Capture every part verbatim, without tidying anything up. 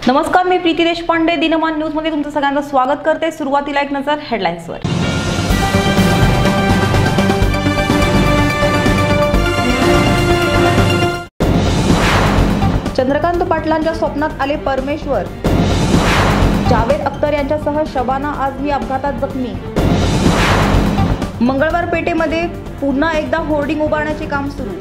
नमस्कार, मी प्रीती देशपांडे. दिनमान न्यूज मध्ये तुमचं सगळ्यांचं स्वागत करते. सुरुवातीला एक नजर हेडलाईन्सवर. चंद्रकांत पाटलांच्या स्वप्नात आले परमेश्वर. जावेद अख्तर यांच्यासह शबाना आझमी अपघातात जखमी. मंगळवार पेठेमध्ये पुन्हा एकदा होर्डिंग उभारण्याचे काम सुरू.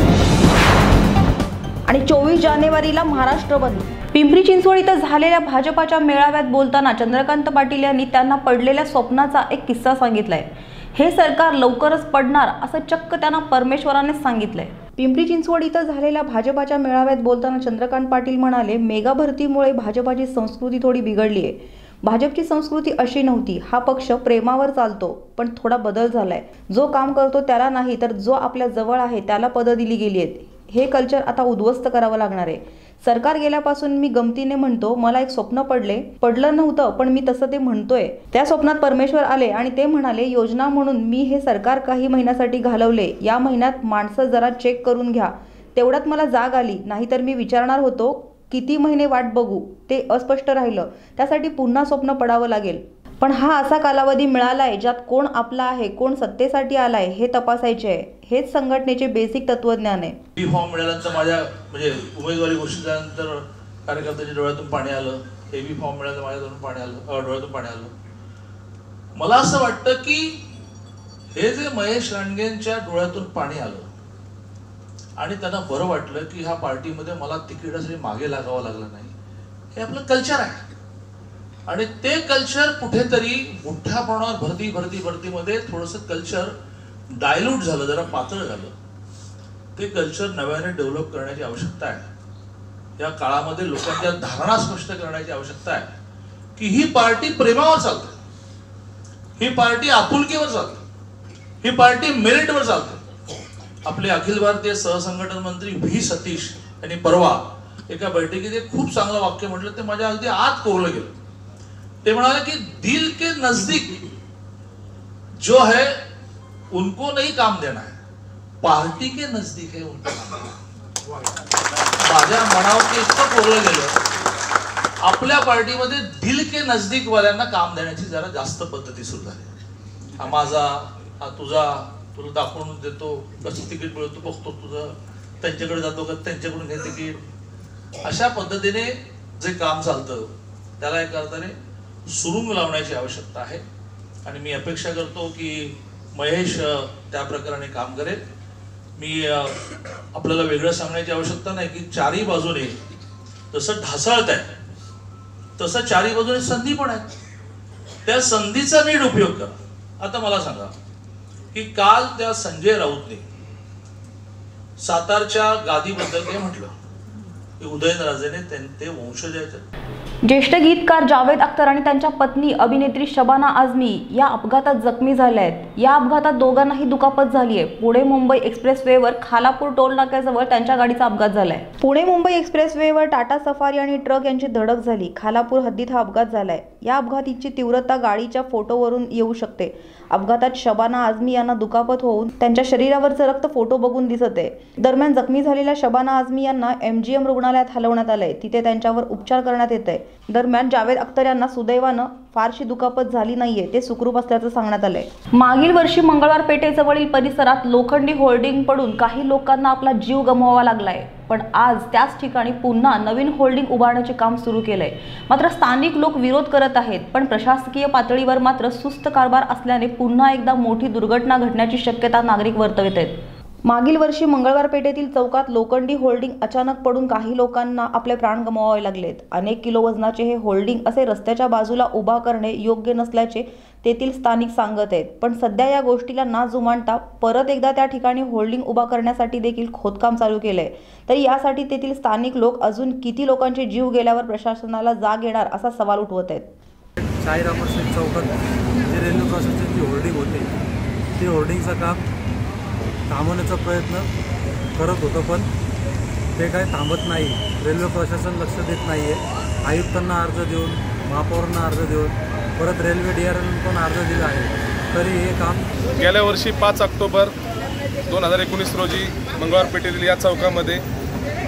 आणि चोवीस जानेवारीला महाराष्ट्र बंद. पिंपरी चिंचवड इथं झालेल्या भाजपाच्या मेळाव्यात बोलताना चंद्रकांत पाटील यांनी त्यांना पडलेल्या स्वप्नाचा एक किस्सा सांगितलाय. हे सरकार लवकरच पडणार असं चक्क त्यांना परमेश्वराने सांगितलंय. पिंपरी चिंचवड इथं झालेल्या भाजपाच्या मेळाव्यात बोलताना चंद्रकांत पाटील म्हणाले, मेगा भरतीमुळे भाजपाची संस्कृती थोडी बिघडली आहे. भाजपची संस्कृती अशी नव्हती. हा पक्ष प्रेमावर चालतो, पण थोडा बदल झालाय. जो काम करतो त्याला नाही, तर जो आपल्या जवळ आहे त्याला पदं दिली गेली आहेत. हे कल्चर आता उद्ध्वस्त करावं लागणार आहे. सरकार गेल्यापासून मी गमतीने म्हणतो, मला एक स्वप्न पडले पडलं नव्हतं, पण मी तसं ते म्हणतोय. त्या स्वप्नात परमेश्वर आले आणि ते म्हणाले, योजना म्हणून मी हे सरकार काही महिन्यासाठी घालवले. या महिन्यात माणसं जरा चेक करून घ्या. तेवढ्यात मला जाग आली. नाहीतर मी विचारणार होतो किती महिने वाट बघू. ते अस्पष्ट राहिलं. त्यासाठी पुन्हा स्वप्न पडावं लागेल. पण हा असा कालावधी मिळालाय ज्यात कोण आपला आहे, कोण सत्तेसाठी आलाय हे तपासायचे आहे. हेच संघटनेचे बेसिक तत्वज्ञान आहे. बी फॉर्म मिळाल्यानंतर माझ्या म्हणजे उमेदवारी घोषित झाल्यानंतर कार्यकर्त्याच्या डोळ्यातून पाणी आलं. हे बी फॉर्म मिळालं, माझ्या पाणी आलं, डोळ्यातून पाणी आलं. मला असं वाटतं की हे जे महेश लांडगेंच्या डोळ्यातून पाणी आलं आणि त्यांना बरं वाटलं की ह्या पार्टीमध्ये मला तिकिटासाठी मागे लागावं लागलं नाही. हे आपलं कल्चर आहे आणि ते कल्चर कुठेतरी मोठ्या प्रमाणावर भरती भरती भरतीमध्ये थोडंसं कल्चर डायल्यूट झालं, जरा पातळ झालं. ते कल्चर नव्याने डेव्हलप करण्याची आवश्यकता आहे. या काळामध्ये लोकांच्या धारणा स्पष्ट करण्याची आवश्यकता आहे की ही पार्टी प्रेमावर चालते, ही पार्टी आपुलकीवर चालते, ही पार्टी मेरिटवर चालते. आपले अखिल भारतीय सहसंघटन मंत्री व्ही सतीश यांनी परवा एका बैठकीत एक खूप चांगलं वाक्य म्हटलं, ते माझ्या अगदी आत कोवलं गेलं. ते म्हणाले की दिल के नजदीक जो है उनको नहीं काम देना है, पार्टी के नजदीक है उनको काम देना. माझ्या मनावर इतकं कोरलं गेलं. आपल्या पार्टीमध्ये दिल के नजदीक वाल्यांना काम देण्याची जरा जास्त पद्धती सुरू झाली. हा माझा, हा तुझा, तुला दाखवून देतो, कसं तिकीट मिळतो बघतो तुझं, त्यांच्याकडे जातो का त्यांच्याकडून घे तिकीट. अशा पद्धतीने जे काम चालतं त्याला एका अर्थाने सुरुंग लावण्याची आवश्यकता आहे. आणि मी अपेक्षा करतो की महेश त्या प्रकारे काम करेल. मी आपल्याला वेगळं सांगण्याची आवश्यकता नाही की चारही बाजूने जसं ढासळत आहे तसं चारही बाजूने संधी पण आहे. त्या संधीचा नीट उपयोग करा. आता मला सांगा की काल त्या संजय राऊतने सातारच्या गादीबद्दल काय म्हटलं की उदयनराजेने ते वंशज आहेत. ज्येष्ठ गीतकार जावेद अख्तर आणि त्यांच्या पत्नी अभिनेत्री शबाना आझमी या अपघातात जखमी झाल्या आहेत. या अपघातात दोघांनाही दुखापत झाली आहे. पुणे मुंबई एक्सप्रेसवेवर खालापूर टोल नाक्याजवळ त्यांच्या गाडीचा अपघात झालाय. पुणे मुंबई एक्सप्रेसवेवर टाटा सफारी आणि ट्रक यांची धडक झाली. खालापूर हद्दीत हा अपघात झालाय. या अपघाताची तीव्रता गाडीच्या फोटोवरून येऊ शकते. अपघातात शबाना आझमी यांना दुखापत होऊन त्यांच्या शरीरावरचं रक्त फोटो बघून दिसत आहे. दरम्यान जखमी झालेल्या शबाना आझमी यांना एमजीएम रुग्णालयात हलवण्यात आलंय. तिथे त्यांच्यावर उपचार करण्यात येत आहे. दरम्यान जावेद अख्तर यांना सुदैवानं फारशी दुखापत झाली नाहीये. ते सुखरूप असल्याचं सांगण्यात आलंय. मागील वर्षी मंगळवार पेठेजवळील परिसरात लोखंडी होर्डिंग पडून काही लोकांना आपला जीव गमवावा लागलाय. पण आज त्याच ठिकाणी पुन्हा नवीन होर्डिंग उभारण्याचे काम सुरू केलंय. मात्र स्थानिक लोक विरोध करत आहेत. पण प्रशासकीय पातळीवर मात्र सुस्त कारभार असल्याने पुन्हा एकदा मोठी दुर्घटना घडण्याची शक्यता नागरिक वर्तवत आहेत. मागील वर्षी मंगळवार पेठेतील चौकात लोखंडी होल्डिंग अचानक पडून काही लोकांना आपले प्राण गमवावे लागलेत. अनेक किलो वजनाचे हे होल्डिंग असे रस्त्याच्या बाजूला उभा करणे योग्य नसल्याचे तेथील स्थानिक सांगत आहेत. पण सध्या या गोष्टीला ना जुमानता परत एकदा त्या ठिकाणी होल्डिंग उभा करण्यासाठी देखील खोदकाम चालू केलंय. तरी यासाठी तेथील स्थानिक लोक अजून किती लोकांचे जीव गेल्यावर प्रशासनाला जाग येणार असा सवाल उठवत आहेत. शाहीराम चौकात जे रेल्वे क्रॉसिंगची जी होल्डिंग होते ते होल्डिंगचं काम थांबवण्याचा प्रयत्न करत होतं, पण ते काय थांबत नाही. रेल्वे प्रशासन लक्ष देत नाही आहे. आयुक्तांना अर्ज देऊन, महापौरांना अर्ज देऊन, परत रेल्वे डी आर एल पण अर्ज दिला आहे, तरी हे काम. गेल्या वर्षी पाच ऑक्टोबर दोन हजार एकोणीस रोजी मंगळवार पेठेतील या चौकामध्ये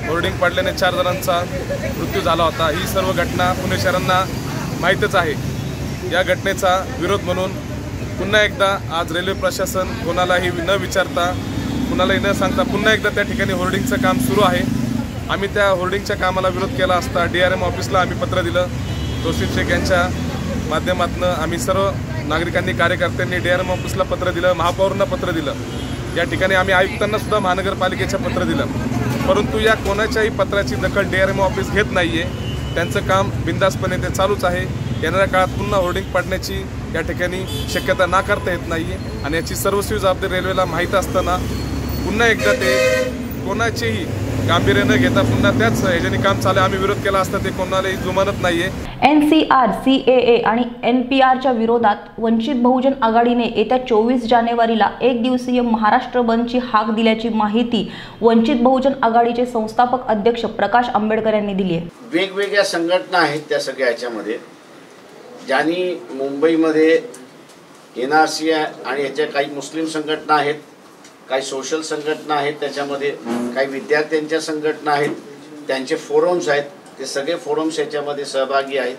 होर्डिंग पडल्याने चार जणांचा मृत्यू झाला होता। ही सर्व घटना पुणे शहरांना माहीतच आहे। या घटनेचा विरोध म्हणून पुन्हा एकदा आज रेल्वे प्रशासन कोणालाही न विचारता कुणालाही न सांगता पुन्हा एकदा त्या ठिकाणी होर्डिंगचं काम सुरू आहे। आम्ही त्या होर्डिंगच्या कामाला विरोध केला असता डी आर एम ऑफिसला आम्ही पत्र दिलं। तौसिफ शेख यांच्या माध्यमातून आम्ही सर्व नागरिकांनी कार्यकर्त्यांनी डी आर एम ऑफिसला पत्र दिलं, महापौरांना पत्र दिलं, या ठिकाणी आम्ही आयुक्तांना सुद्धा महानगरपालिकेचं पत्र दिलं। परंतु या कोणाच्याही पत्राची दखल डी आर एम ऑफिस घेत नाही आहे। त्यांचं काम बिंदासपणे ते चालूच आहे। येणाऱ्या काळात पुन्हा होर्डिंग पडण्याची या ठिकाणी शक्यता नाकारता येत नाही आहे आणि याची सर्वस्वी जबाबदारी रेल्वेला माहीत असताना पुन्हा एकदा ते कोणाचेही गांभीर्य न घेता पुन्हा त्याच ह्याच्याने काम चालू आम्ही विरोध केला असता ते कोणालाही जुमानत नाही आहे। N C R, C A A आणि एन पी आरच्या विरोधात वंचित बहुजन आघाडीने येत्या चोवीस जानेवारीला एक दिवसीय महाराष्ट्र बंदची हाक दिल्याची माहिती वंचित बहुजन आघाडीचे संस्थापक अध्यक्ष प्रकाश आंबेडकर यांनी दिली आहे। वेगवेगळ्या संघटना आहेत त्या सगळ्या याच्यामध्ये, ज्यांनी मुंबईमध्ये एन आर सी आणि याच्या काही मुस्लिम संघटना आहेत, काही सोशल संघटना आहेत, त्याच्यामध्ये काही विद्यार्थ्यांच्या संघटना आहेत, त्यांचे फोरम्स आहेत, ते सगळे फोरम्स याच्यामध्ये सहभागी आहेत।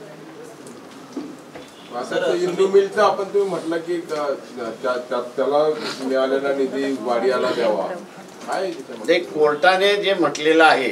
इंदू मिलचं आपण तुम्ही म्हटलं की त्याला मिळालेला निधी वाडियाला द्यावा, काय ते कोर्टाने जे म्हटलेलं आहे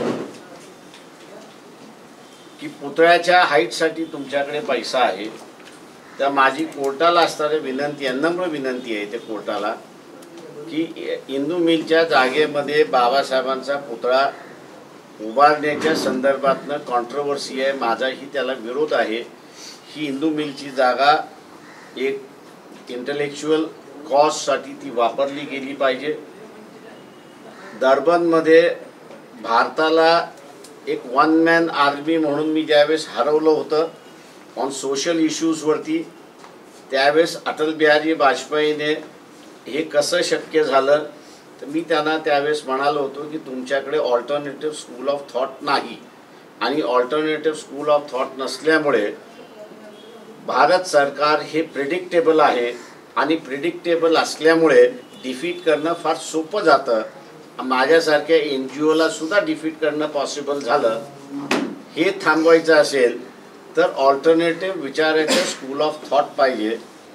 की पुतळ्याच्या हाईटसाठी तुमच्याकडे पैसा आहे, त्या माझी कोर्टाला असणारी विनंती आहे, नम्र विनंती आहे ते कोर्टाला की इंदू मिलच्या जागेमध्ये बाबासाहेबांचा पुतळा उभारण्याच्या संदर्भातनं कॉन्ट्रोवर्सी आहे, माझाही त्याला विरोध आहे। ही इंदू मिलची जागा एक इंटेलेक्च्युअल कॉजसाठी ती वापरली गेली पाहिजे। डर्बनमध्ये भारताला एक वन मॅन आर्मी म्हणून मी ज्यावेळेस हरवलं होतं ऑन सोशल इश्यूजवरती, त्यावेळेस अटल बिहारी वाजपेयीने हे कसं शक्य झालं तर मी त्यांना त्यावेळेस म्हणालो होतो की तुमच्याकडे ऑल्टरनेटिव्ह स्कूल ऑफ थॉट नाही आणि ऑल्टरनेटिव्ह स्कूल ऑफ थॉट नसल्यामुळे भारत सरकार हे प्रिडिक्टेबल आहे आणि प्रिडिक्टेबल असल्यामुळे डिफीट करणं फार सोपं जातं। माझ्यासारख्या एन जी ओला सुद्धा डिफीट करणं पॉसिबल झालं। हे थांबवायचं असेल तर ऑल्टरनेटिव्ह विचारायचं स्कूल ऑफ थॉट पाहिजे।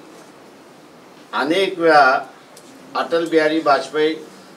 अनेक वेळा अटल बिहारी वाजपेयी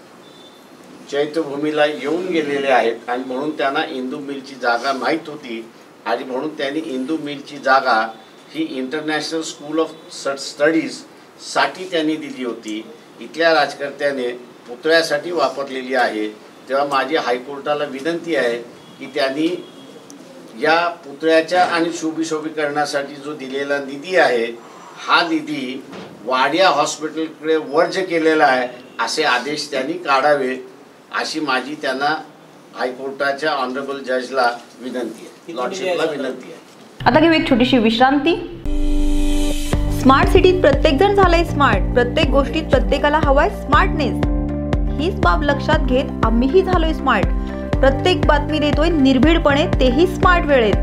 चैत्यभूमीला येऊन गेलेले आहेत आणि म्हणून त्यांना इंदू मिलची जागा माहीत होती आणि म्हणून त्यांनी इंदू मिलची जागा ही इंटरनॅशनल स्कूल ऑफ स्टडीजसाठी त्यांनी दिली होती। इथल्या राजकर्त्याने पुतळ्यासाठी वापरलेली आहे। तेव्हा माझी हायकोर्टाला विनंती आहे की त्यांनी या पुतळ्याच्या आणि शुभीशोभीकरणासाठी जो दिलेला निधी आहे हा निधी वाडिया हॉस्पिटलकडे वर्ज केलेला आहे असे आदेश त्यांनी काढावे अशी माझी त्यांना हायकोर्टाच्या ऑनरेबल जजला विनंती आहे, लॉर्डशिपला विनंती आहे। आता घेऊ एक छोटीशी विश्रांती। स्मार्ट सिटीत प्रत्येक जण झालाय स्मार्ट, प्रत्येक गोष्टीत प्रत्येकाला हवाय स्मार्टनेस। हीच बाब लक्षात घेत आम्हीही झालोय स्मार्ट, प्रत्येक बातमी देतोय निर्भीडपणे, तेही स्मार्ट वेळेत।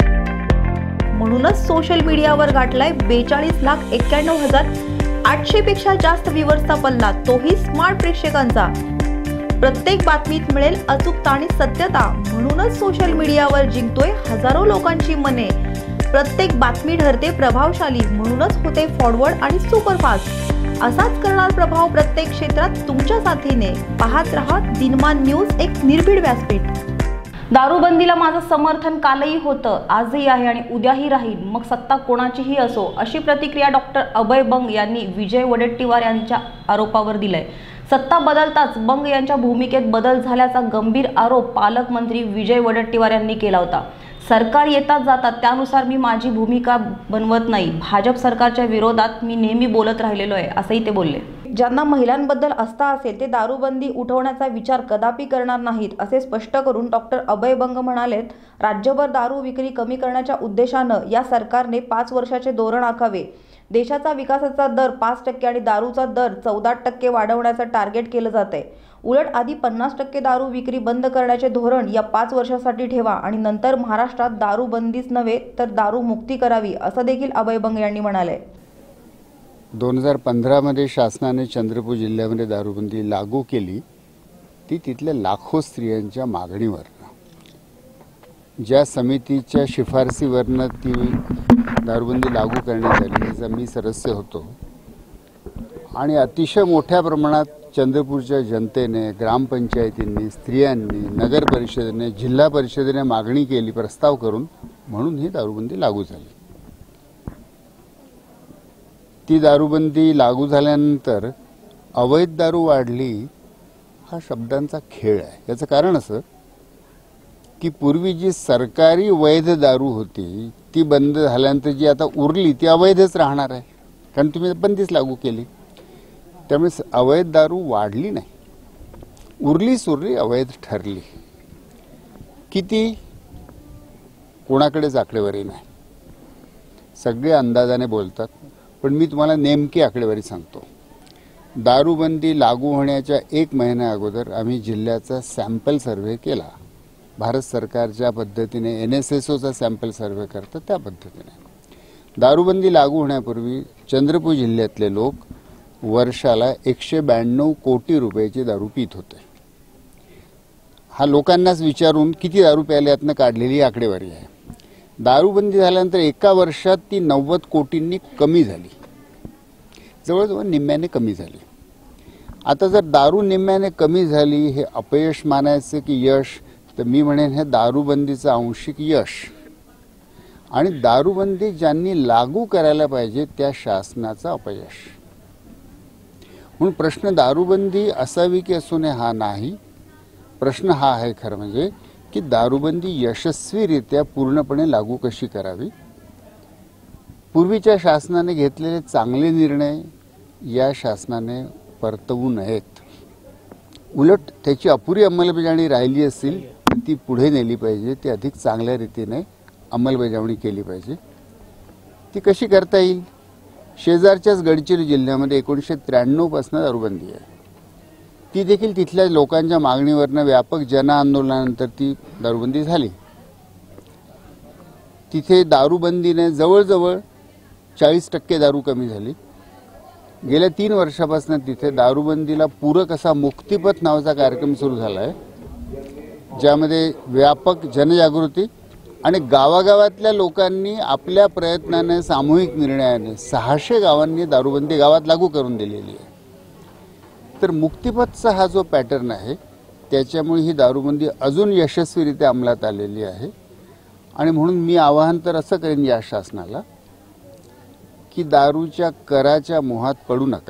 म्हणूनच सोशल मीडियावर गाठलाय बेचाळीस लाख एक्क्याण्णव हजार आठशे पेक्षा जास्त व्ह्यूअर्सचा पल्ला, तोही स्मार्ट प्रेक्षकांचा। प्रत्येक बातमीत मिळेल अचूकता आणि सत्यता, म्हणूनच सोशल मीडियावर जिंकतोय हजारो लोकांची मने। प्रत्येक बातमी ठरते प्रभावशाली, म्हणूनच होते फॉरवर्ड आणि सुपरफास्ट। असाच करणार प्रभाव प्रत्येक क्षेत्रात तुमच्या साथीने। पाहत रहा दिनमान न्यूज, एक निर्भीड व्यासपीठ। दारूबंदीला माझं समर्थन कालही होतं, आजही आहे आणि उद्याही राहील, मग सत्ता कोणाचीही असो, अशी प्रतिक्रिया डॉक्टर अभय बंग यांनी विजय वडेट्टीवार यांच्या आरोपावर दिलाय। सत्ता बदलताच बंग यांच्या भूमिकेत बदल झाल्याचा गंभीर आरोप पालकमंत्री विजय वडेट्टीवार यांनी केला होता। सरकार येतात जातात त्यानुसार मी माझी भूमिका बनवत नाही, भाजप सरकारच्या विरोधात मी नेहमी बोलत राहिलेलो आहे, असंही ते बोलले। ज्यांना महिलांबद्दल आस्था असेल ते दारूबंदी उठवण्याचा विचार कदापि करणार नाहीत, असे स्पष्ट करून डॉक्टर अभय बंग म्हणालेत, राज्यभर दारू विक्री कमी करण्याच्या उद्देशानं या सरकारने पाच वर्षाचे धोरण आखावे। देशाचा विकासाचा दर पाच टक्के आणि दारूचा दर चौदा टक्के वाढवण्याचं टार्गेट केलं जात आहे। उलट आधी पन्नास टक्के दारू विक्री बंद करण्याचे धोरण या पाच वर्षासाठी ठेवा आणि नंतर महाराष्ट्रात दारू बंदीच नव्हे तर दारू मुक्ती करावी, असं देखील अभय बंग यांनी म्हणाले। दोन हजार पंधरामध्ये शासनाने चंद्रपूर जिल्ह्यामध्ये दारूबंदी लागू केली ती तिथल्या लाखो स्त्रियांच्या मागणीवरनं, ज्या समितीच्या शिफारसीवरनं ती दारूबंदी लागू करण्यात आली, त्याचा मी सदस्य होतो. आणि अतिशय मोठ्या प्रमाणात चंद्रपूरच्या जनतेने, ग्रामपंचायतींनी, स्त्रियांनी, नगर परिषदेने, जिल्हा परिषदेने मागणी केली प्रस्ताव करून, म्हणून ही दारूबंदी लागू झाली. ती दारूबंदी लागू झाल्यानंतर अवैध दारू वाढली हा शब्दांचा खेळ आहे. याचं कारण असं की पूर्वी जी सरकारी वैध दारू होती ती बंद झाल्यानंतर जी आता उरली ती अवैधच राहणार आहे, कारण तुम्ही बंदीच लागू केली. त्यामुळे अवैध दारू वाढली नाही, उरली सुरली अवैध ठरली. किती, कोणाकडेच आकडेवारी नाही, सगळे अंदाजाने बोलतात. पण मी तुम्हाला नेमकी आकडेवारी सांगतो. दारूबंदी लागू होण्याच्या एक महिन्या अगोदर आम्ही जिल्ह्याचा सॅम्पल सर्व्हे केला. भारत सरकारच्या पद्धतीने एन एस एस ओचा सॅम्पल सर्व्हे करतात त्या पद्धतीने. दारूबंदी लागू होण्यापूर्वी चंद्रपूर जिल्ह्यातले लोक वर्षाला एकशे ब्याण्णव कोटी रुपयाची दारू पित होते. हा लोकांनाच विचारून किती दारू प्यायले यातनं काढलेली आकडेवारी आहे. दारूबंदी झाल्यानंतर एका वर्षात ती नव्वद कोटींनी कमी झाली, जवळजवळ निम्म्याने कमी झाली. आता जर दारू निम्म्याने कमी झाली हे अपयश मानायचं की यश, तर मी म्हणेन हे दारूबंदीचं आंशिक यश. आणि दारूबंदी ज्यांनी लागू करायला पाहिजे त्या शासनाचं अपयश. म्हणून प्रश्न दारूबंदी असावी की असू नये हा नाही, प्रश्न हा आहे खरं म्हणजे की दारूबंदी यशस्वीरित्या पूर्णपणे लागू कशी करावी. पूर्वीच्या शासनाने घेतलेले चांगले निर्णय या शासनाने परतवू नयेत. उलट त्याची अपुरी अंमलबजावणी राहिली असेल तर ती पुढे नेली पाहिजे, ती अधिक चांगल्या रीतीने अंमलबजावणी केली पाहिजे. ती कशी करता येईल? शेजारच्याच गडचिरोली जिल्ह्यामध्ये एकोणीसशे त्र्याण्णव पासून दारूबंदी आहे. ती देखील तिथल्या लोकांच्या मागणीवरनं व्यापक जनआंदोलनानंतर ती दारूबंदी झाली. तिथे दारूबंदीने जवळजवळ चाळीस टक्के दारू कमी झाली. गेल्या तीन वर्षापासून तिथे दारूबंदीला पूरक असा मुक्तिपथ नावाचा कार्यक्रम सुरू झाला आहे, ज्यामध्ये व्यापक जनजागृती आणि गावागावातल्या लोकांनी आपल्या प्रयत्नाने, सामूहिक निर्णयाने सहाशे गावांनी दारूबंदी गावात लागू करून दिलेली आहे. तर मुक्तिपथचा हा जो पॅटर्न आहे त्याच्यामुळे ही दारूबंदी अजून यशस्वीरित्या अंमलात आलेली आहे. आणि म्हणून मी आवाहन तर असं करेन या शासनाला की दारूच्या कराच्या मोहात पडू नका.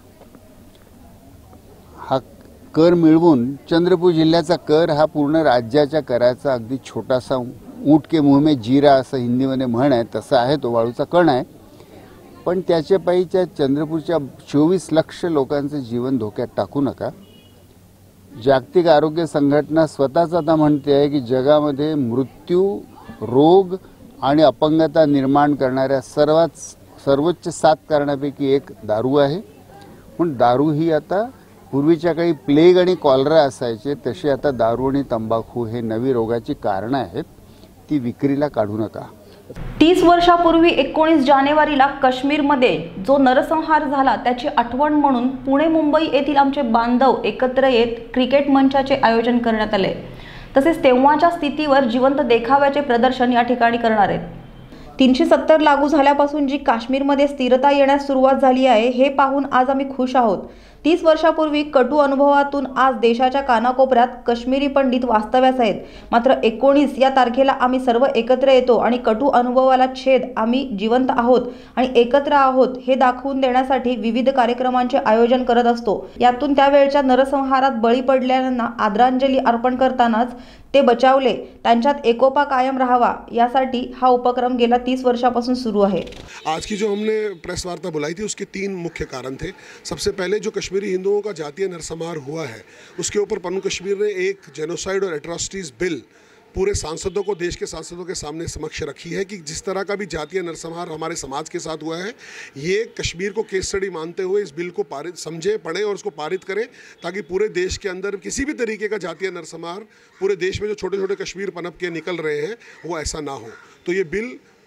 हा कर मिळवून, चंद्रपूर जिल्ह्याचा कर हा पूर्ण राज्याच्या कराचा अगदी छोटासा ऊंट के मुंह में जीरा असं हिंदीमध्ये म्हण आहे, तसं आहे, तो वाळूचा कण आहे. पण त्याच्या पायीच्या चंद्रपूरच्या चोवीस लक्ष लोकांचं जीवन धोक्यात टाकू नका. जागतिक आरोग्य संघटना स्वतःच आता म्हणते आहे की जगामध्ये मृत्यू, रोग आणि अपंगता निर्माण करणाऱ्या सर्वात सर्वोच्च सात कारणापैकी एक दारू आहे. पण दारू ही आता पूर्वीच्या काळी प्लेग आणि कॉलरा असायचे तशी आता दारू आणि तंबाखू हे नवी रोगाची कारणं आहेत. ती विक्रीला काढू नका. तीस वर्षापूर्वी एकोणीस जानेवारीला काश्मीरमध्ये जो नरसंहार झाला त्याची आठवण म्हणून पुणे मुंबई येथील आमचे बांधव एकत्र येत क्रिकेट मंचाचे आयोजन करण्यात आले. तसेच तेव्हाच्या स्थितीवर जिवंत देखाव्याचे प्रदर्शन या ठिकाणी करणार आहेत. तीनशे सत्तर लागू झाल्यापासून जी काश्मीरमध्ये स्थिरता येण्यास सुरुवात झाली आहे हे पाहून आज आम्ही खुश आहोत. तीस वर्षापूर्वी कटू अनुभवातून आज देशाच्या कानाकोपऱ्यात काश्मीरी पंडित वास्तव्यास आहेत. मात्र एकोणीस या तारखेला आम्ही सर्व एकत्र येतो आणि कटू अनुभवाला छेद आम्ही जिवंत आहोत आणि एकत्र आहोत हे दाखवून देण्यासाठी विविध कार्यक्रमांचे आयोजन करत असतो. यातून त्यावेळच्या नरसंहारात बळी पडलेल्यांना आदरांजली अर्पण करतानाच ते बचावले, त्यांच्यात एकोपा कायम राहावा यासाठी हा उपक्रम गेल्या तीस वर्षापासून सुरू आहे. आज की जो हमने प्रेस वार्ता बुलाई थी उसके तीन मुख्य कारण थे. सबसे पहले जो कश्मीरी हिंदुओं का जातीय नरसंहार हुआ है उसके ऊपर पन्नू कश्मीर ने एक जेनोसाइड और एट्रॉसिटीज़ बिल पूरे सांसदों को, देश के सांसदों के सामने समक्ष रखी है कि जिस तरह का भी जातीय नरसंहार हमारे समाज के साथ हुआ है ये कश्मीर को केस स्टडी मानते हुए इस बिल को पारित समझे, पढ़ें और उसको पारित करें ताकि पूरे देश के अंदर किसी भी तरीके का जातीय नरसंहार पूरे देश में जो छोटे छोटे कश्मीर पनप के निकल रहे हैं वो ऐसा ना हो. तो ये बिल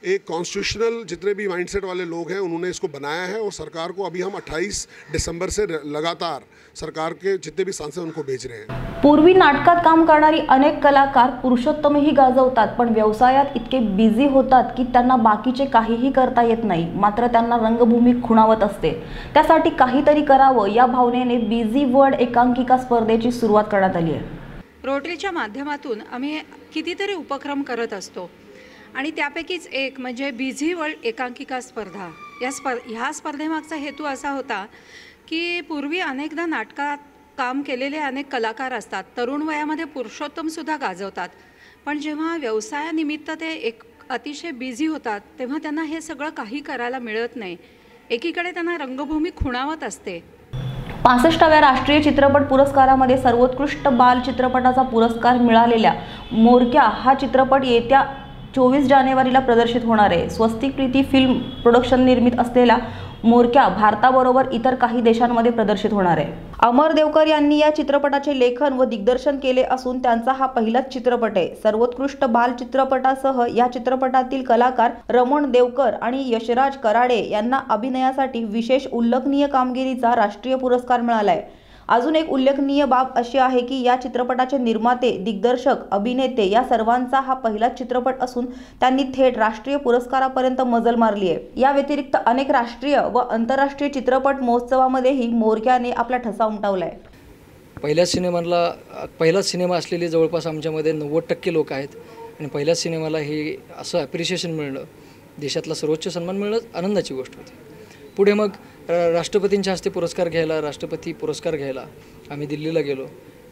एक कॉन्स्टिट्यूशनल जितने भी माइंडसेट वाले लोग हैं उन्होंने इसको बनाया है, और सरकार को अभी हम अट्ठाईस दिसंबर से लगातार सरकार के जितने भी सांसद उनको भेज रहे हैं। पूर्वी नाटकात काम करणारी अनेक कलाकार पुरुषोत्तमही गाजवतात, पण व्यवसायात इतके बिझी होतात की त्यांना बाकीचे काहीही करता येत नाही। मात्र त्यांना रंगभूमी खुणावत असते। त्यासाठी काहीतरी करावं या भावनेने बिझी वर्ल्ड एकांकिका स्पर्धेची सुरुवात करण्यात आली आहे। रोटरीच्या माध्यमातून आम्ही कितीतरी उपक्रम करत असतो आणि त्यापैकीच एक म्हणजे बिझी वर्ल्ड एकांकिका स्पर्धा। या स्पर् ह्या स्पर्धेमागचा हेतू असा होता की पूर्वी अनेकदा नाटकात काम केलेले अनेक कलाकार असतात, तरुण वयामध्ये पुरुषोत्तमसुद्धा गाजवतात, पण जेव्हा व्यवसायानिमित्त ते एक अतिशय बिझी होतात तेव्हा त्यांना हे सगळं काही करायला मिळत नाही। एकीकडे त्यांना रंगभूमी खुणावत असते। पासष्टाव्या राष्ट्रीय चित्रपट पुरस्कारामध्ये सर्वोत्कृष्ट बाल चित्रपटाचा पुरस्कार मिळालेल्या मोरक्या हा चित्रपट येत्या चोवीस जानेवारीला प्रदर्शित होणार आहे। स्वस्तिक प्रीती फिल्म प्रोडक्शन निर्मित असलेला मोरक्या भारताबरोबर इतर काही देशांमध्ये प्रदर्शित होणार आहे। अमर देवकर यांनी या चित्रपटाचे लेखन व दिग्दर्शन केले असून त्यांचा हा पहिलाच चित्रपट आहे। सर्वोत्कृष्ट बाल चित्रपटासह या चित्रपटातील कलाकार रमण देवकर आणि यशराज कराडे यांना अभिनयासाठी विशेष उल्लेखनीय कामगिरीचा राष्ट्रीय पुरस्कार मिळाला आहे। अजून एक उल्लेखनीय बाब अशी आहे की या चित्रपटाचे निर्माते, दिग्दर्शक, अभिनेते या सर्वांचा हा पहिलाच चित्रपट असून त्यांनी थेट राष्ट्रीय पुरस्कारापर्यंत मजल मारली आहे। या व्यतिरिक्त अनेक राष्ट्रीय व आंतरराष्ट्रीय चित्रपट महोत्सवामध्येही मोरक्याने आपला ठसा उमटवला आहे। पहिल्या सिनेमाला पहिलाच सिनेमा असलेले जवळपास आमच्यामध्ये नव्वद टक्के लोक आहेत आणि पहिल्याच सिनेमाला हे असं ॲप्रिशिएशन मिळणं, देशातला सर्वोच्च सन्मान मिळणं आनंदाची गोष्ट होती। पुढे मग राष्ट्रपतींच्या हस्ते पुरस्कार घ्यायला राष्ट्रपती पुरस्कार घ्यायला आम्ही दिल्लीला गेलो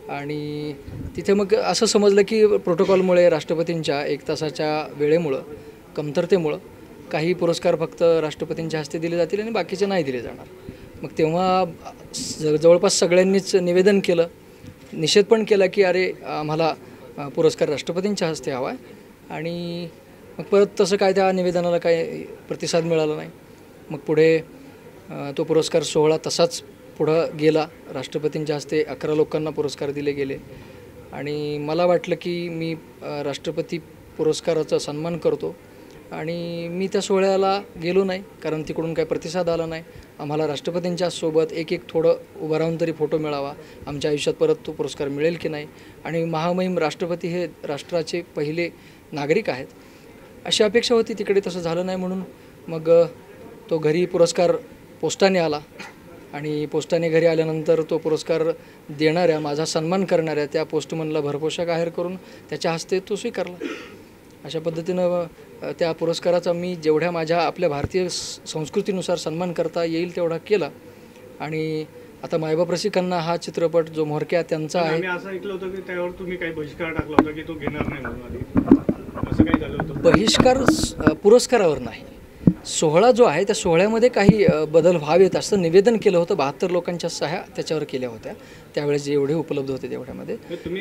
आणि तिथे मग असं समजलं की प्रोटोकॉलमुळे राष्ट्रपतींच्या एक तासाच्या वेळेमुळं, कमतरतेमुळं काही पुरस्कार फक्त राष्ट्रपतींच्या हस्ते दिले जातील आणि बाकीचे नाही दिले जाणार। मग तेव्हा जवळपास सगळ्यांनीच निवेदन केलं, निषेध पण केला की अरे आम्हाला पुरस्कार राष्ट्रपतींच्या हस्ते हवा आहे आणि मग परत तसं काय त्या निवेदनाला काय प्रतिसाद मिळाला नाही। मग पुढे तो पुरस्कार सोहळा तसाच पुढं गेला। राष्ट्रपतींच्या हस्ते अकरा लोकांना पुरस्कार दिले गेले आणि मला वाटलं की मी राष्ट्रपती पुरस्काराचा सन्मान करतो आणि मी त्या सोहळ्याला गेलो नाही कारण तिकडून काही प्रतिसाद आला नाही। आम्हाला राष्ट्रपतींच्या सोबत एक एक थोडं उभं राहून तरी फोटो मिळावा, आमच्या आयुष्यात परत तो पुरस्कार मिळेल की नाही आणि महामहिम राष्ट्रपती हे राष्ट्राचे पहिले नागरिक आहेत अशी अपेक्षा होती। तिकडे तसं झालं नाही म्हणून मग तो घरी पुरस्कार पोस्टाने आला आणि पोस्टाने घरी आल्यानंतर तो पुरस्कार देणाऱ्या, माझा सन्मान करणाऱ्या त्या पोस्टमनला भरपोशाख आहेर करून त्याच्या हस्ते तो स्वीकारला। अशा पद्धतीनं त्या पुरस्काराचा मी जेवढ्या माझ्या आपल्या भारतीय संस्कृतीनुसार सन्मान करता येईल तेवढा केला आणि आता मायबाप रसिकांना हा चित्रपट जो मोरक्या त्यांचा आहे। मी असं ऐकलं होतं की त्यावर तुम्ही काही बहिष्कार टाकला होता की तो घेणार नाही म्हणून, आधी असं काही झालं होतं? बहिष्कार पुरस्कारावर नाही, सोहळा जो आहे त्या सोहळ्यामध्ये काही बदल व्हावेत असं निवेदन केलं होतं। बहात्तर लोकांच्या सह्या त्याच्यावर केल्या होत्या, त्यावेळेस जेवढे उपलब्ध होते तेवढ्यामध्ये।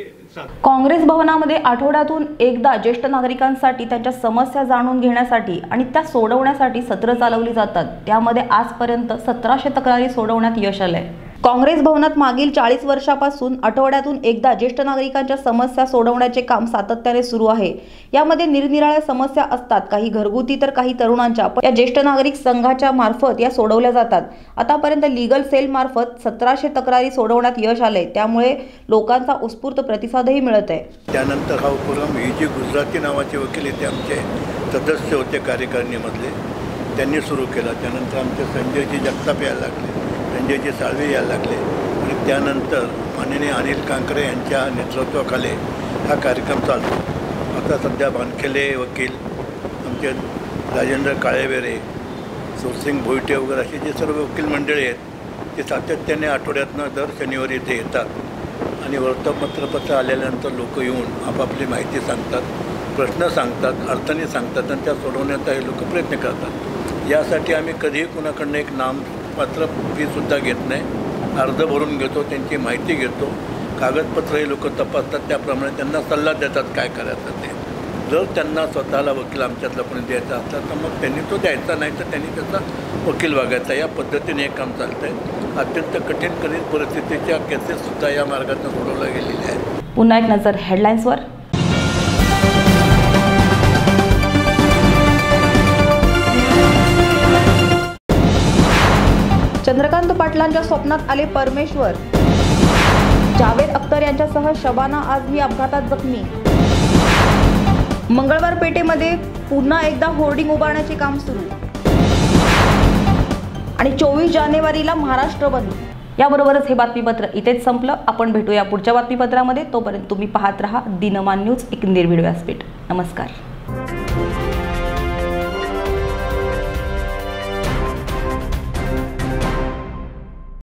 काँग्रेस भवनामध्ये आठवड्यातून एकदा ज्येष्ठ नागरिकांसाठी त्यांच्या समस्या जाणून घेण्यासाठी आणि त्या सोडवण्यासाठी सत्र चालवली जातात। त्यामध्ये आजपर्यंत सतराशे तक्रारी सोडवण्यात यश आलंय। काँग्रेस भवनात मागील चाळीस वर्षापासून आठवड्यातून एकदा ज्येष्ठ नागरिकांच्या समस्या सोडवण्याचे काम सातत्याने सुरू आहे। यामध्ये निरनिराळ्या समस्या असतात, काही घरगुती तर काही तरुणांच्या, पण या ज्येष्ठ नागरिक संघाच्या मार्फत या सोडवल्या जातात। आतापर्यंत लीगल सेल मार्फत सतराशे तक्रारी सोडवण्यात यश आले, त्यामुळे लोकांचा उत्स्फूर्त प्रतिसादही मिळत आहे। त्यानंतर हा उपक्रम ही जी गुजराती नावाचे वकील येते आमचे सदस्य होते कार्यकारिणीमधले, त्यांनी सुरू केला। त्यानंतर आमचे संजयजी जगताप यायला लागले, संजयजी साळवे यायला लागले आणि त्यानंतर माननीय अनिल कांकरे यांच्या नेतृत्वाखाली हा कार्यक्रम चालतो। आता सध्या बानखेले वकील, आमचे राजेंद्र काळेवेरे, सुरसिंग भोईटे वगैरे अशी जे सर्व वकील मंडळी आहेत ते सातत्याने आठवड्यातनं दर शनिवारी इथे येतात आणि वर्तमानपत्र आल्यानंतर लोक येऊन आपापली माहिती सांगतात, प्रश्न सांगतात, अडचणी सांगतात आणि त्या सोडवण्याचा हे लोक प्रयत्न करतात। यासाठी आम्ही कधीही कुणाकडनं एक नाममात्र फीसुद्धा घेत नाही, अर्ज भरून घेतो, त्यांची माहिती घेतो, कागदपत्र हे लोक तपासतात, त्याप्रमाणे त्यांना सल्ला देतात काय करायचं ते। जर त्यांना स्वतःला वकील आमच्यातला कोणी द्यायचा असला तर मग त्यांनी तो द्यायचा, नाही तर त्यांनी त्याचा वकील बघायचा। या पद्धतीने हे काम चालतं आहे। अत्यंत कठीण कठीण परिस्थितीच्या केसेससुद्धा या मार्गातून सोडवल्या गेलेल्या आहेत। पुन्हा एक नजर हेडलाईन्सवर। चंद्रकांत पाटलांच्या स्वप्नात आले परमेश्वर. जावेद अख्तर यांच्यासह शबाना आझमी अपघातात जखमी. मंगळवार पेठेमध्ये पुन्हा एकदा होर्डिंग उभारण्याचे काम सुरू. आणि चोवीस जानेवारीला महाराष्ट्र बंद. याबरोबरच हे बातमीपत्र इथेच संपलं. आपण भेटूया पुढच्या बातमीपत्रामध्ये. तोपर्यंत तुम्ही पाहत रहा दिनमान न्यूज, एक निर्भीड व्यासपीठ. नमस्कार.